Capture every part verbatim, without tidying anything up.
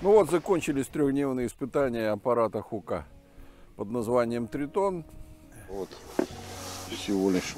Ну вот, закончились трехдневные испытания аппарата Хука под названием Тритон. Вот всего лишь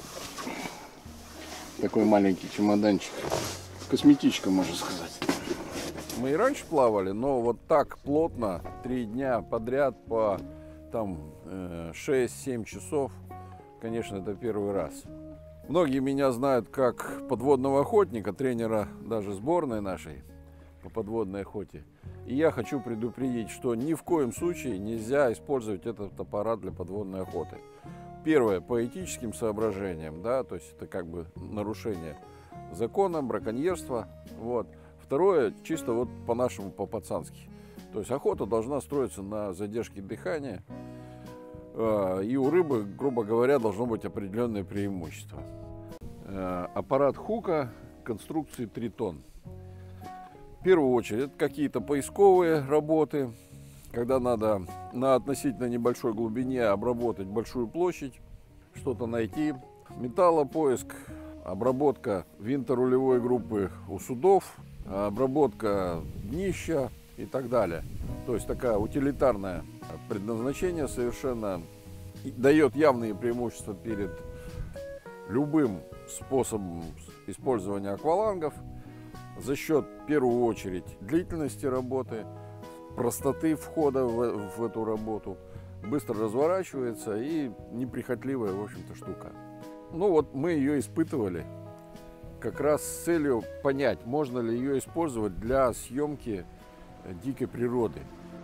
такой маленький чемоданчик. Косметичка, можно сказать. Мы и раньше плавали, но вот так плотно, три дня подряд по там шесть-семь часов, конечно, это первый раз. Многие меня знают как подводного охотника, тренера даже сборной нашей по подводной охоте. И я хочу предупредить, что ни в коем случае нельзя использовать этот аппарат для подводной охоты. Первое, по этическим соображениям, да, то есть это как бы нарушение закона, браконьерство. Вот. Второе, чисто вот по-нашему, по-пацански. То есть охота должна строиться на задержке дыхания. И у рыбы, грубо говоря, должно быть определенное преимущество. Аппарат Хука конструкции Тритон. В первую очередь, это какие-то поисковые работы, когда надо на относительно небольшой глубине обработать большую площадь, что-то найти. Металлопоиск, обработка винторулевой группы у судов, обработка днища и так далее. То есть такая утилитарное предназначение совершенно дает явные преимущества перед любым способом использования аквалангов за счет, в первую очередь, длительности работы, простоты входа в, в эту работу, быстро разворачивается и неприхотливая, в общем-то, штука. Ну вот мы ее испытывали как раз с целью понять, можно ли ее использовать для съемки дикой природы.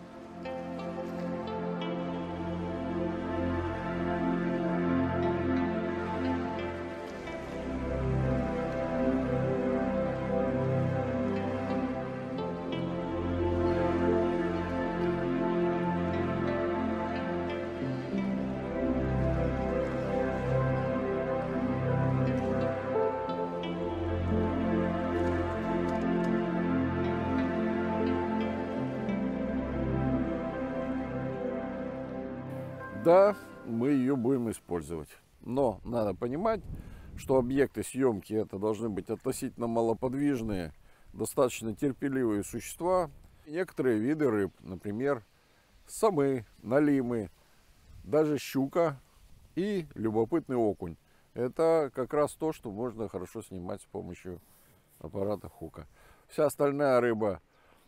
Да, мы ее будем использовать, но надо понимать, что объекты съемки это должны быть относительно малоподвижные, достаточно терпеливые существа. Некоторые виды рыб, например, самы, налимы, даже щука и любопытный окунь. Это как раз то, что можно хорошо снимать с помощью аппарата Хука. Вся остальная рыба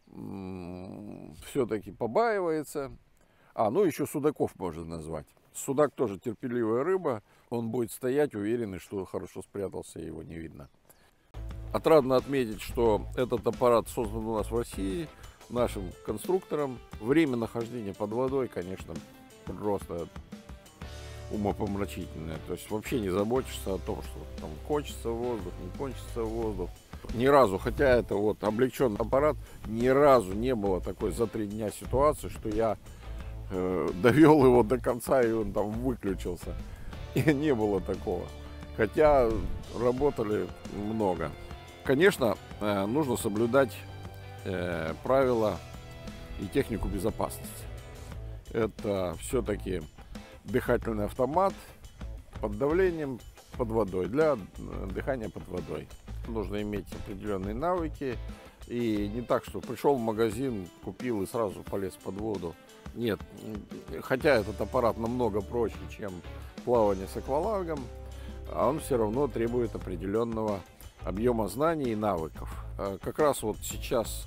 все-таки побаивается. А, ну еще судаков можно назвать. Судак тоже терпеливая рыба. Он будет стоять уверенный, что хорошо спрятался, и его не видно. Отрадно отметить, что этот аппарат создан у нас в России нашим конструктором. Время нахождения под водой, конечно, просто умопомрачительное. То есть вообще не заботишься о том, что там кончится воздух, не кончится воздух. Ни разу, хотя это вот облегченный аппарат, ни разу не было такой за три дня ситуации, что я довел его до конца и он там выключился. И не было такого. Хотя работали много. Конечно, нужно соблюдать правила и технику безопасности. Это все-таки дыхательный автомат под давлением под водой, для дыхания под водой. Нужно иметь определенные навыки. И не так, что пришел в магазин, купил и сразу полез под воду. Нет, хотя этот аппарат намного проще, чем плавание с аквалангом, а он все равно требует определенного объема знаний и навыков. Как раз вот сейчас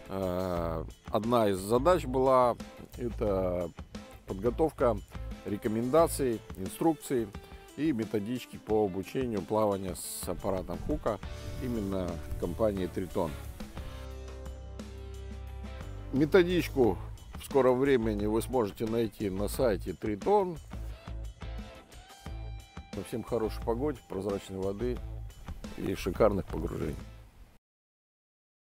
одна из задач была это подготовка рекомендаций, инструкций и методички по обучению плавания с аппаратом Хука именно компании Тритон. Методичку в скором времени вы сможете найти на сайте Тритон. Всем хорошей погоды, прозрачной воды и шикарных погружений.